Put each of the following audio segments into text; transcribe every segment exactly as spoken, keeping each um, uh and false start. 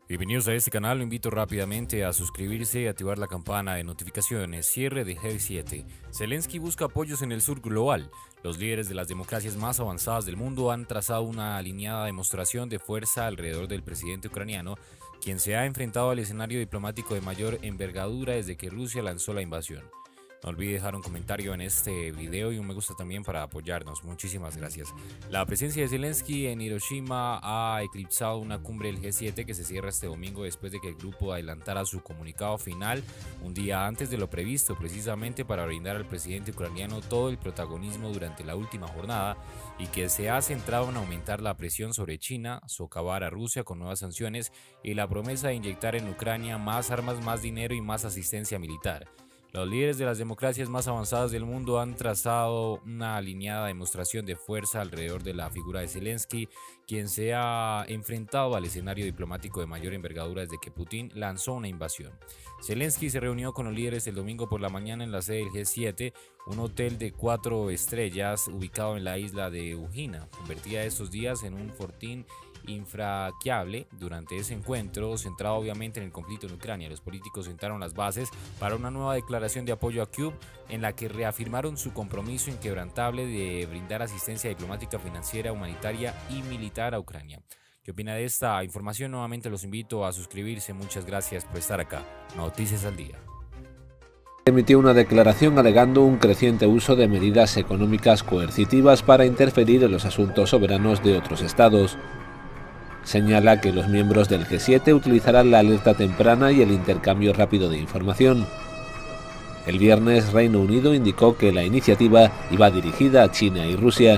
Bienvenidos a este canal, lo invito rápidamente a suscribirse y activar la campana de notificaciones. Cierre de G siete. Zelensky busca apoyos en el sur global. Los líderes de las democracias más avanzadas del mundo han trazado una alineada demostración de fuerza alrededor del presidente ucraniano, quien se ha enfrentado al escenario diplomático de mayor envergadura desde que Rusia lanzó la invasión. No olvide dejar un comentario en este video y un me gusta también para apoyarnos. Muchísimas gracias. La presencia de Zelensky en Hiroshima ha eclipsado una cumbre del G siete que se cierra este domingo después de que el grupo adelantara su comunicado final un día antes de lo previsto, precisamente para brindar al presidente ucraniano todo el protagonismo durante la última jornada y que se ha centrado en aumentar la presión sobre China, socavar a Rusia con nuevas sanciones y la promesa de inyectar en Ucrania más armas, más dinero y más asistencia militar. Los líderes de las democracias más avanzadas del mundo han trazado una alineada demostración de fuerza alrededor de la figura de Zelensky, quien se ha enfrentado al escenario diplomático de mayor envergadura desde que Putin lanzó una invasión. Zelensky se reunió con los líderes el domingo por la mañana en la sede del G siete, un hotel de cuatro estrellas ubicado en la isla de Ujina, convertida estos días en un fortín infranqueable. Durante ese encuentro, centrado obviamente en el conflicto en Ucrania, los políticos sentaron las bases para una nueva declaración de apoyo a Kyiv, en la que reafirmaron su compromiso inquebrantable de brindar asistencia diplomática, financiera, humanitaria y militar a Ucrania. ¿Qué opina de esta información? Nuevamente los invito a suscribirse. Muchas gracias por estar acá. Noticias al día. Emitió una declaración alegando un creciente uso de medidas económicas coercitivas para interferir en los asuntos soberanos de otros estados. Señala que los miembros del G siete utilizarán la alerta temprana y el intercambio rápido de información. El viernes, Reino Unido indicó que la iniciativa iba dirigida a China y Rusia.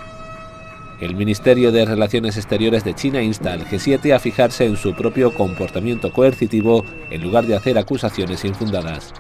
El Ministerio de Relaciones Exteriores de China insta al G siete a fijarse en su propio comportamiento coercitivo en lugar de hacer acusaciones infundadas.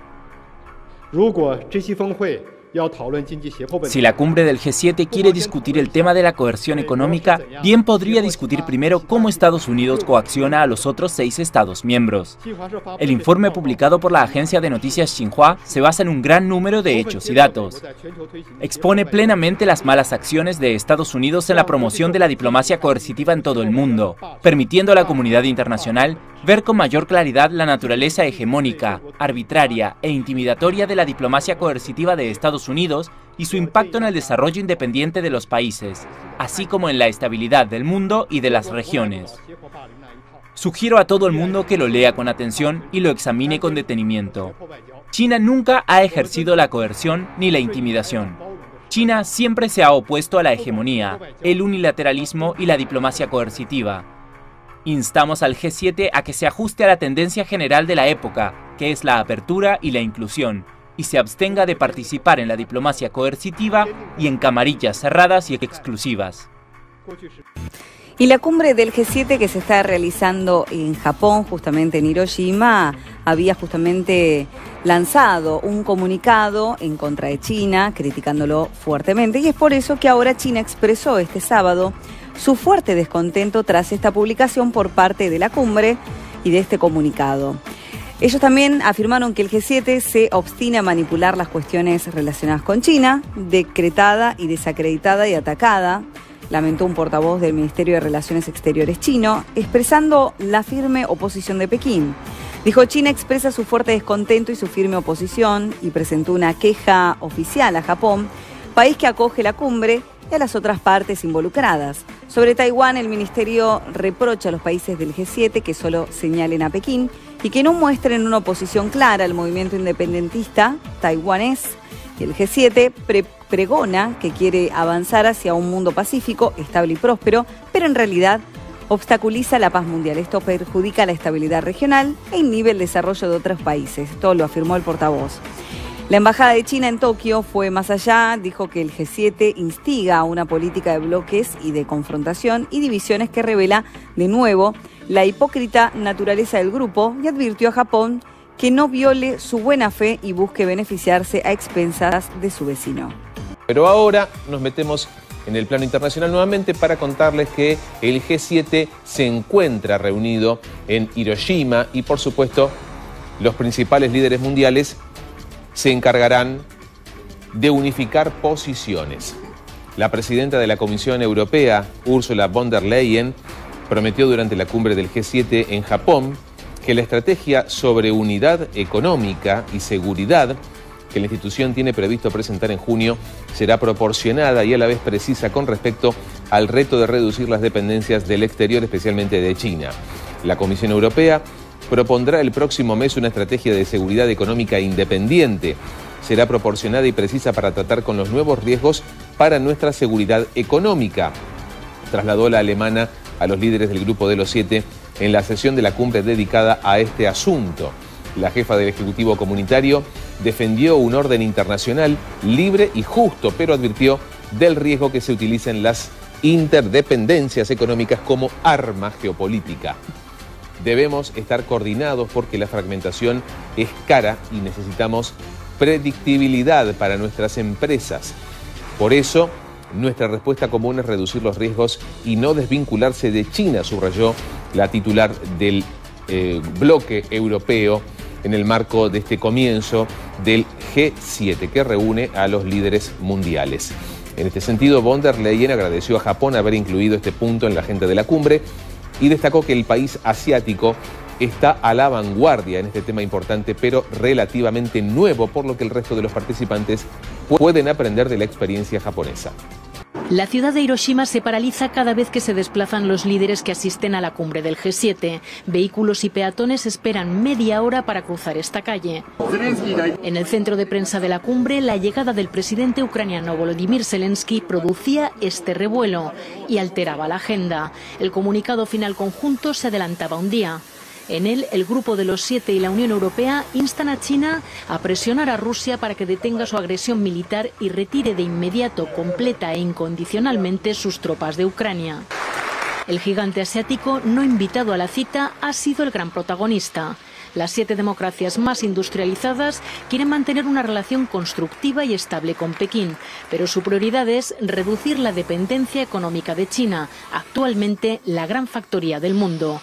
Si la cumbre del G siete quiere discutir el tema de la coerción económica, bien podría discutir primero cómo Estados Unidos coacciona a los otros seis Estados miembros. El informe publicado por la agencia de noticias Xinhua se basa en un gran número de hechos y datos. Expone plenamente las malas acciones de Estados Unidos en la promoción de la diplomacia coercitiva en todo el mundo, permitiendo a la comunidad internacional ver con mayor claridad la naturaleza hegemónica, arbitraria e intimidatoria de la diplomacia coercitiva de Estados Unidos y su impacto en el desarrollo independiente de los países, así como en la estabilidad del mundo y de las regiones. Sugiero a todo el mundo que lo lea con atención y lo examine con detenimiento. China nunca ha ejercido la coerción ni la intimidación. China siempre se ha opuesto a la hegemonía, el unilateralismo y la diplomacia coercitiva. Instamos al G siete a que se ajuste a la tendencia general de la época, que es la apertura y la inclusión, y se abstenga de participar en la diplomacia coercitiva y en camarillas cerradas y exclusivas. Y la cumbre del G siete que se está realizando en Japón, justamente en Hiroshima, había justamente lanzado un comunicado en contra de China, criticándolo fuertemente, y es por eso que ahora China expresó este sábado su fuerte descontento tras esta publicación por parte de la cumbre y de este comunicado. Ellos también afirmaron que el G siete se obstina a manipular las cuestiones relacionadas con China, decretada y desacreditada y atacada, lamentó un portavoz del Ministerio de Relaciones Exteriores chino, expresando la firme oposición de Pekín. Dijo: China expresa su fuerte descontento y su firme oposición y presentó una queja oficial a Japón, país que acoge la cumbre, y a las otras partes involucradas. Sobre Taiwán, el ministerio reprocha a los países del G siete que solo señalen a Pekín y que no muestren una oposición clara al movimiento independentista taiwanés. El G siete pre pregona que quiere avanzar hacia un mundo pacífico, estable y próspero, pero en realidad obstaculiza la paz mundial. Esto perjudica la estabilidad regional e inhibe el desarrollo de otros países. Esto lo afirmó el portavoz. La Embajada de China en Tokio fue más allá, dijo que el G siete instiga a una política de bloques y de confrontación y divisiones que revela, de nuevo, la hipócrita naturaleza del grupo y advirtió a Japón que no viole su buena fe y busque beneficiarse a expensas de su vecino. Pero ahora nos metemos en el plano internacional nuevamente para contarles que el G siete se encuentra reunido en Hiroshima y, por supuesto, los principales líderes mundiales se encargarán de unificar posiciones. La presidenta de la Comisión Europea, Ursula von der Leyen, prometió durante la cumbre del G siete en Japón que la estrategia sobre unidad económica y seguridad que la institución tiene previsto presentar en junio será proporcionada y a la vez precisa con respecto al reto de reducir las dependencias del exterior, especialmente de China. La Comisión Europea propondrá el próximo mes una estrategia de seguridad económica independiente. Será proporcionada y precisa para tratar con los nuevos riesgos para nuestra seguridad económica, trasladó la alemana a los líderes del Grupo de los Siete en la sesión de la cumbre dedicada a este asunto. La jefa del Ejecutivo Comunitario defendió un orden internacional libre y justo, pero advirtió del riesgo que se utilicen las interdependencias económicas como arma geopolítica. Debemos estar coordinados porque la fragmentación es cara y necesitamos predictibilidad para nuestras empresas. Por eso, nuestra respuesta común es reducir los riesgos y no desvincularse de China, subrayó la titular del eh, bloque europeo en el marco de este comienzo del G siete, que reúne a los líderes mundiales. En este sentido, von der Leyen agradeció a Japón haber incluido este punto en la agenda de la cumbre y destacó que el país asiático está a la vanguardia en este tema importante, pero relativamente nuevo, por lo que el resto de los participantes pueden aprender de la experiencia japonesa. La ciudad de Hiroshima se paraliza cada vez que se desplazan los líderes que asisten a la cumbre del G siete. Vehículos y peatones esperan media hora para cruzar esta calle. En el centro de prensa de la cumbre, la llegada del presidente ucraniano Volodymyr Zelensky producía este revuelo y alteraba la agenda. El comunicado final conjunto se adelantaba un día. En él, el Grupo de los Siete y la Unión Europea instan a China a presionar a Rusia para que detenga su agresión militar y retire de inmediato, completa e incondicionalmente sus tropas de Ucrania. El gigante asiático, no invitado a la cita, ha sido el gran protagonista. Las siete democracias más industrializadas quieren mantener una relación constructiva y estable con Pekín, pero su prioridad es reducir la dependencia económica de China, actualmente la gran factoría del mundo.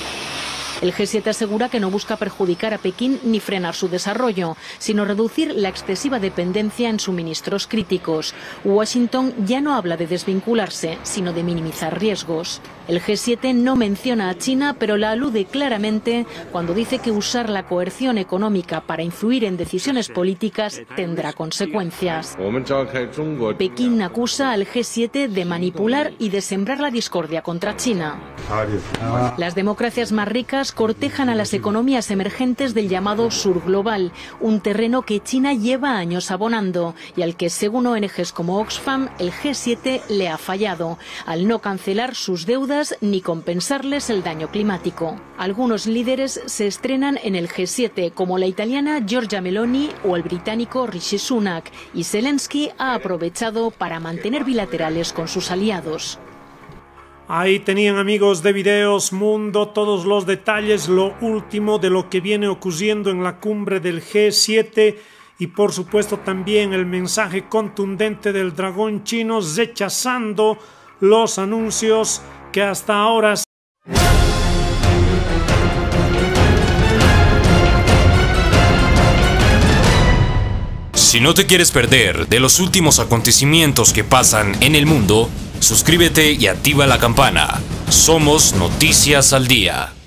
El G siete asegura que no busca perjudicar a Pekín ni frenar su desarrollo, sino reducir la excesiva dependencia en suministros críticos. Washington ya no habla de desvincularse, sino de minimizar riesgos. El G siete no menciona a China, pero la alude claramente cuando dice que usar la coerción económica para influir en decisiones políticas tendrá consecuencias. Pekín acusa al G siete de manipular y de sembrar la discordia contra China. Las democracias más ricas cortejan a las economías emergentes del llamado sur global, un terreno que China lleva años abonando y al que, según O N Ges como Oxfam, el G siete le ha fallado, al no cancelar sus deudas ni compensarles el daño climático. Algunos líderes se estrenan en el G siete, como la italiana Giorgia Meloni o el británico Rishi Sunak, y Zelensky ha aprovechado para mantener bilaterales con sus aliados. Ahí tenían, amigos de Videos Mundo, todos los detalles, lo último de lo que viene ocurriendo en la cumbre del G siete y por supuesto también el mensaje contundente del dragón chino rechazando los anuncios que hasta ahora... Si no te quieres perder de los últimos acontecimientos que pasan en el mundo, suscríbete y activa la campana. Somos Noticias al Día.